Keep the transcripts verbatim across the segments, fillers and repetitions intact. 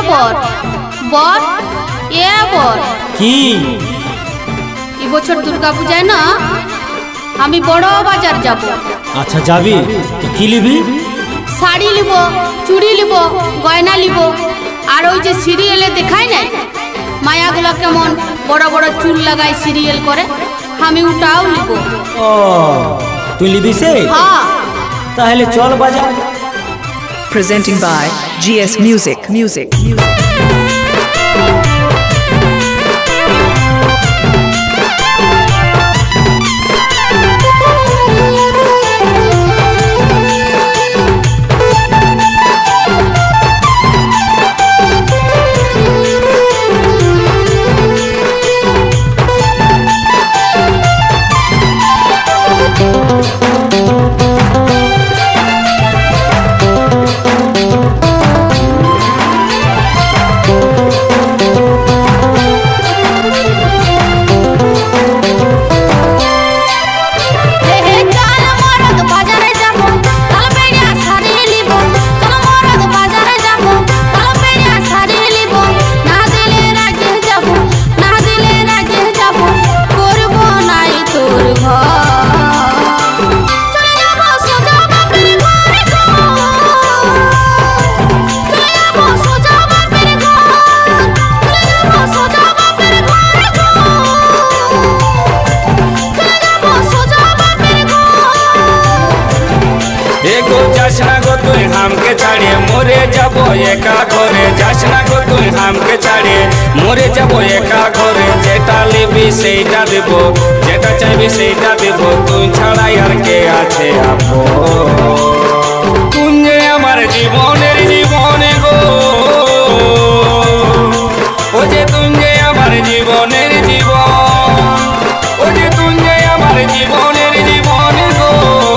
বর বর এ বর কি এই বছর দুর্গা পূজায় না আমি বড় বাজার যাব। আচ্ছা যাবি তো কি লিবি? শাড়ি লিব, চুড়ি লিব, গয়না লিব, আর ওই যে সিরিয়ালে দেখায় নাই মায়াগুলা কেমন বড় বড় চুল লাগায় সিরিয়াল করে, আমি ওটাও লিব। ও তুই লিবি সে? হ্যাঁ তাহলে চল বাজার। Presenting by G S Music. Music. हमके छाड़े मोरे जाबो एका घरे जासना गो तुई हमके छाड़े मोरे जाबो एका घरे जेटा लिबी सेटा देबो जेटा चाइबी सेटा देबो तुई छाड़ा यार के आछे आपो तुझे আমার জীবনের জীবনে গো ও যে তুঝে আমার জীবনের জীবন ও যে তুঝে আমার জীবনের জীবন গো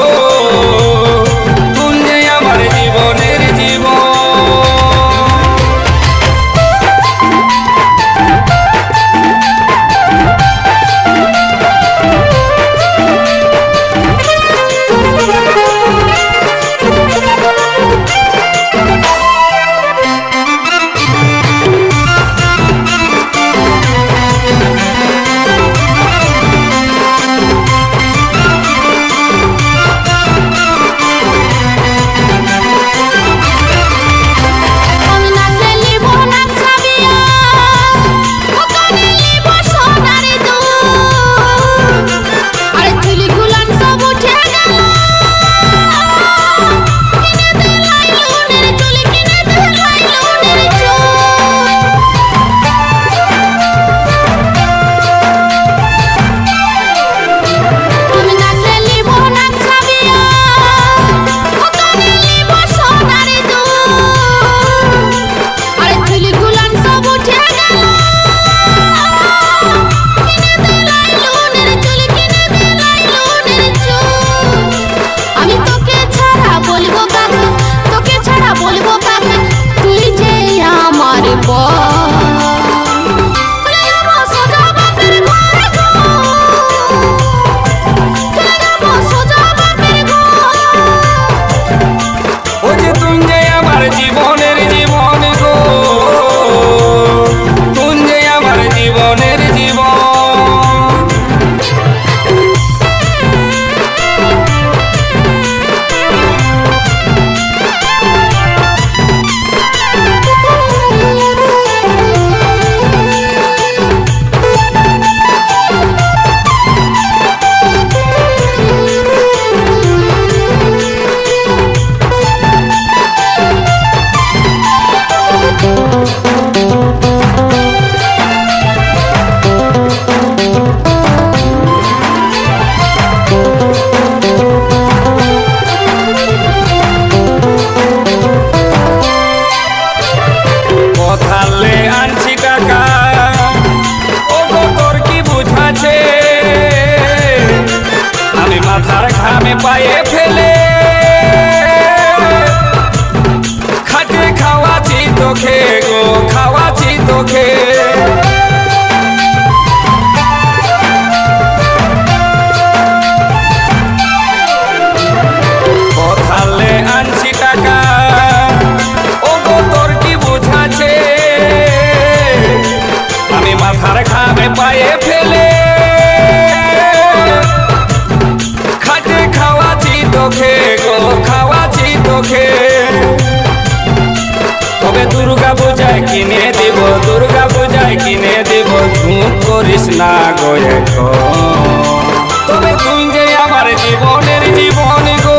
পায়ে ফেলে খাটে খাওয়াছি তোকে গো খাওয়াছি তোকে কোথালে আনছি টাকা ও গো তোর কি বুঝাছে চোখে তবে দুর্গা পূজায় কিনে দেব দুর্গা পূজায় কিনে দেব ঝুঁক করিস না গো এখন তবে তুই যে আমার জীবনের জীবন গো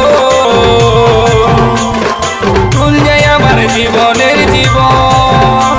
তুই যে আমার জীবনের জীবন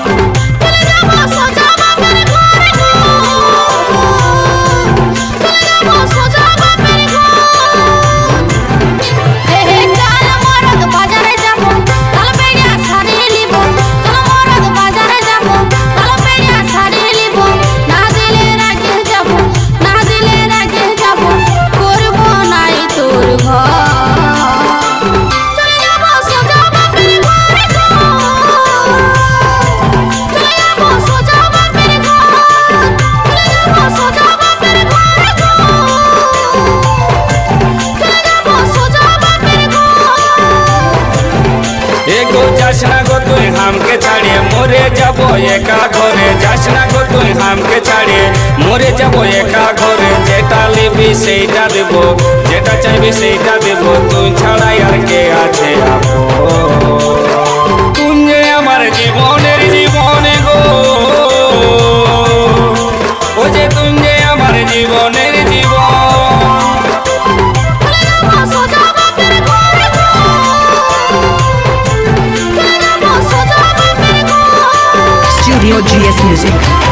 যাস না গো তুই হামকে ছাড়িয়ে মরে যাবো একা ঘরে যাস না গো তুই হামকে ছাড়িয়ে মরে যাবো একা ঘরে যেটা নিবি সেইটা দেব যেটা চাইবি সেইটা দেব তুই ছাড়াই আর কে আছে আপন তুই যে আমার জীবনের জীবন গো ও যে তুই যে আমার জীবনের জীবন Studio G S Music.